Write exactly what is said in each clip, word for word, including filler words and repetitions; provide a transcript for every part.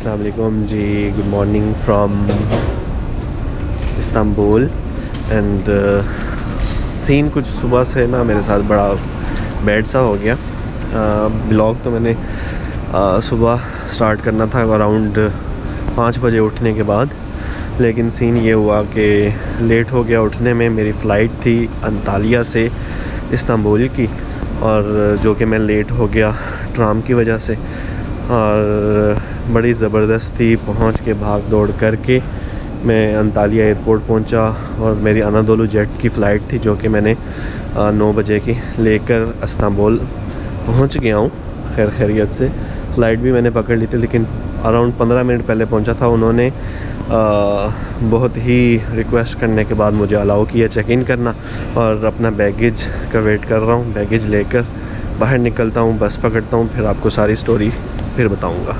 अस्सलाम वालेकुम जी, good morning from Istanbul. And scene कुछ सुबह से ना मेरे साथ बड़ा बैड सा हो गया। ब्लॉग uh, तो मैंने uh, सुबह स्टार्ट करना था अराउंड पाँच बजे उठने के बाद, लेकिन सीन ये हुआ कि लेट हो गया उठने में। मेरी फ़्लाइट थी अंतालिया से इस्तांबुल की, और जो कि मैं लेट हो गया ट्राम की वजह से, और बड़ी ज़बरदस्ती पहुंच के भाग दौड़ करके मैं अंतालिया एयरपोर्ट पहुंचा। और मेरी अनादोलू जेट की फ़्लाइट थी जो कि मैंने नौ बजे की लेकर इस्तांबुल पहुंच गया हूँ खैर खैरियत से। फ़्लाइट भी मैंने पकड़ ली थी, लेकिन अराउंड पंद्रह मिनट पहले पहुंचा था। उन्होंने आ, बहुत ही रिक्वेस्ट करने के बाद मुझे अलाउ किया चेक इन करना, और अपना बैगेज का वेट कर रहा हूँ। बैगेज लेकर बाहर निकलता हूँ, बस पकड़ता हूँ, फिर आपको सारी स्टोरी फिर बताऊँगा।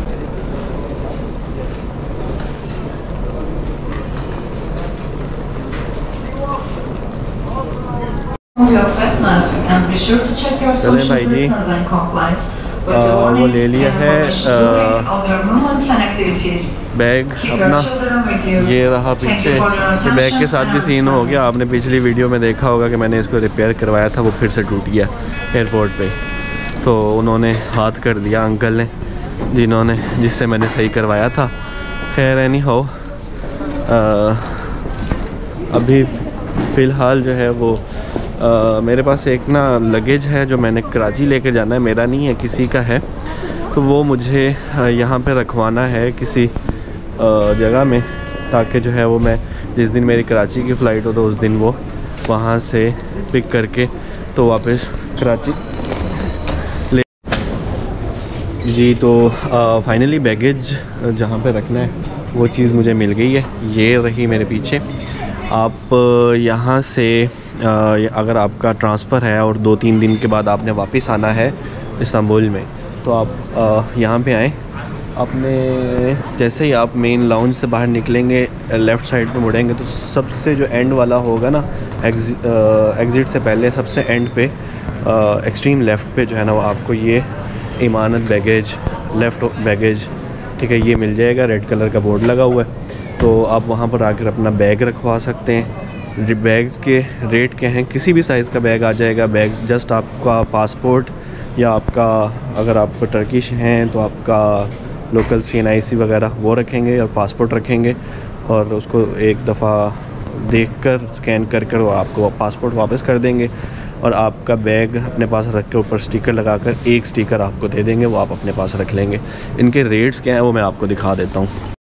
चलें भाई जी, आ, वो ले लिया है बैग अपना, ये रहा पीछे। ये बैग के साथ भी सीन हो गया। आपने पिछली वीडियो में देखा होगा कि मैंने इसको रिपेयर करवाया था, वो फिर से टूट गया एयरपोर्ट पे। तो उन्होंने हाथ कर दिया अंकल ने, जिन्होंने जिससे मैंने सही करवाया था। खैर एनी हो, अभी फ़िलहाल जो है वो Uh, मेरे पास एक ना लगेज है जो मैंने कराची लेकर जाना है, मेरा नहीं है किसी का है। तो वो मुझे यहाँ पे रखवाना है किसी जगह में, ताकि जो है वो मैं जिस दिन मेरी कराची की फ़्लाइट हो तो उस दिन वो वहाँ से पिक करके तो वापस कराची ले जी। तो फाइनली बैगेज जहाँ पे रखना है वो चीज़ मुझे मिल गई है। ये रही मेरे पीछे। आप यहाँ से अगर आपका ट्रांसफ़र है और दो तीन दिन के बाद आपने वापस आना है इस्तांबुल में, तो आप यहाँ पे आएँ। अपने जैसे ही आप मेन लाउंज से बाहर निकलेंगे, लेफ़्ट साइड पे मुड़ेंगे तो सबसे जो एंड वाला होगा ना, एग्जि, एग्ज़िट से पहले सबसे एंड पे एक्सट्रीम लेफ़्ट पे जो है ना वो आपको ये इमानत बैगेज लेफ़्ट बैगेज, ठीक है, ये मिल जाएगा। रेड कलर का बोर्ड लगा हुआ है, तो आप वहाँ पर आकर अपना बैग रखवा सकते हैं। बैग्स के रेट क्या हैं, किसी भी साइज़ का बैग आ जाएगा। बैग जस्ट आपका पासपोर्ट या आपका, अगर आप टर्किश हैं तो आपका लोकल सी एन आई सी वगैरह वो रखेंगे और पासपोर्ट रखेंगे, और उसको एक दफ़ा देखकर स्कैन कर कर वो आपको पासपोर्ट वापस कर देंगे, और आपका बैग अपने पास रख के ऊपर स्टिकर लगाकर एक स्टिकर आपको दे देंगे, वो आप अपने पास रख लेंगे। इनके रेट्स क्या हैं वो मैं आपको दिखा देता हूँ।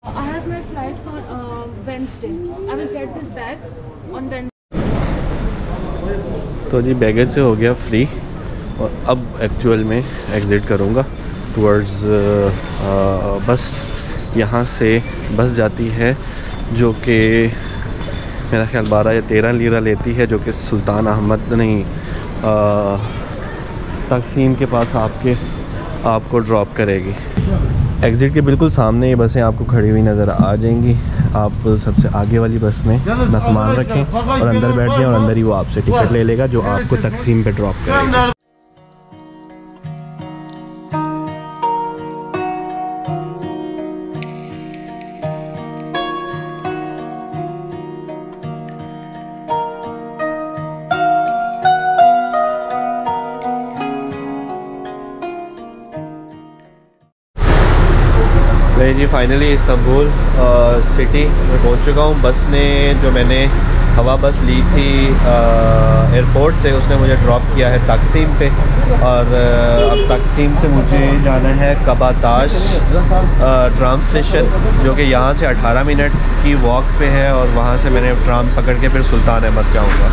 तो जी बैगेज से हो गया फ्री, और अब एक्चुअल में एग्ज़िट करूँगा टुवर्ड्स बस। यहाँ से बस जाती है जो कि मेरा ख्याल बारह या तेरह लीरा लेती है, जो कि सुल्तान अहमद नहीं तकसीम के पास आपके आपको ड्रॉप करेगी। एग्ज़िट के बिल्कुल सामने ये बसें आपको खड़ी हुई नज़र आ जाएंगी। आप सबसे आगे वाली बस में अपना सामान रखें और अंदर बैठ जाएं, और अंदर ही वो आपसे टिकट ले लेगा जो आपको तकसीम पे ड्रॉप करेगा। मैं जी फाइनली इस्तांबुल सिटी में पहुंच चुका हूं। बस ने जो मैंने हवा बस ली थी एयरपोर्ट से, उसने मुझे ड्रॉप किया है तकसीम पे, और अब तकसीम से मुझे जाना है कबाताश ट्राम स्टेशन, जो कि यहाँ से अठारह मिनट की वॉक पे है, और वहाँ से मैंने ट्राम पकड़ के फिर सुल्तान अहमद जाऊँगा।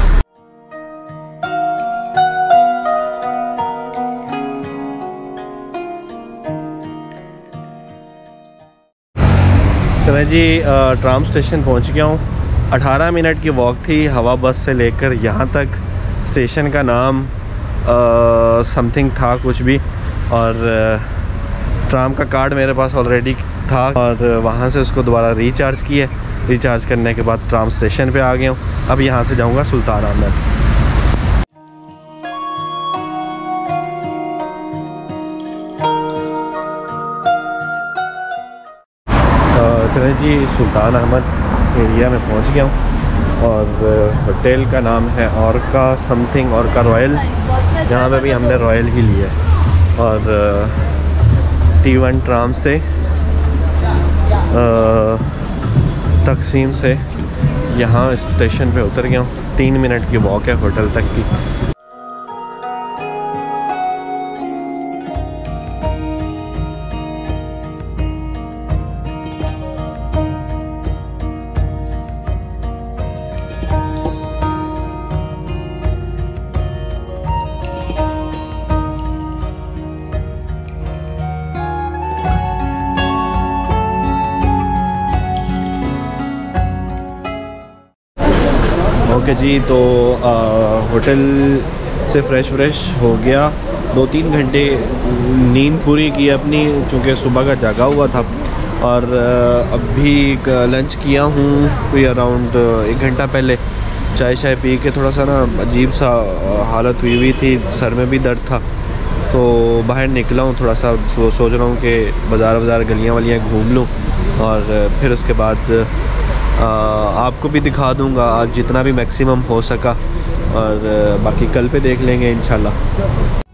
चले जी, ट्राम स्टेशन पहुंच गया हूं। अठारह मिनट की वॉक थी हवा बस से लेकर यहाँ तक। स्टेशन का नाम समथिंग था कुछ भी, और ट्राम का कार्ड मेरे पास ऑलरेडी था, और वहाँ से उसको दोबारा रिचार्ज किया। रिचार्ज करने के बाद ट्राम स्टेशन पे आ गया हूँ। अब यहाँ से जाऊँगा सुल्तान अहमद। मैं जी सुल्तान अहमद एरिया में पहुंच गया हूं और होटल का नाम है ऑर्का समथिंग ऑर्का रॉयल। यहाँ पे भी हमने रॉयल ही लिया है और टी वन ट्राम से तकसीम से यहाँ स्टेशन पे उतर गया हूँ। तीन मिनट की वॉक है होटल तक की। ओके जी, तो होटल से फ़्रेश व्रेश हो गया, दो तीन घंटे नींद पूरी की अपनी क्योंकि सुबह का जागा हुआ था। और अभी लंच किया हूँ कोई अराउंड एक घंटा पहले। चाय शाय पी के थोड़ा सा ना अजीब सा हालत हुई हुई थी, सर में भी दर्द था, तो बाहर निकला हूँ थोड़ा सा। सो, सोच रहा हूँ कि बाज़ार बाज़ार गलियाँ वलियाँ घूम लूँ और फिर उसके बाद आ, आपको भी दिखा दूँगा आज जितना भी मैक्सिमम हो सका, और बाकी कल पे देख लेंगे इंशाल्लाह।